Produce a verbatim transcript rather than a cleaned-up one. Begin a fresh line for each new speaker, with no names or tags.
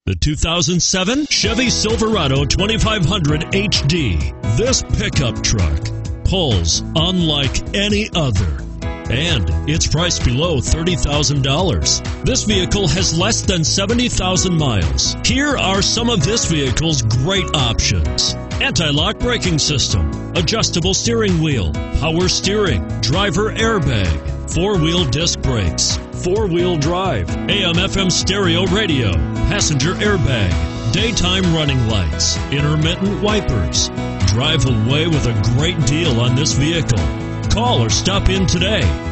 The two thousand seven Chevy Silverado twenty-five hundred H D. This pickup truck pulls unlike any other, and it's priced below thirty thousand dollars. This vehicle has less than seventy thousand miles. Here are some of this vehicle's great options: anti-lock braking system, adjustable steering wheel, power steering, driver airbag, four-wheel disc brakes, four-wheel drive, A M F M stereo radio, passenger airbag, daytime running lights, intermittent wipers. Drive away with a great deal on this vehicle. Call or stop in today.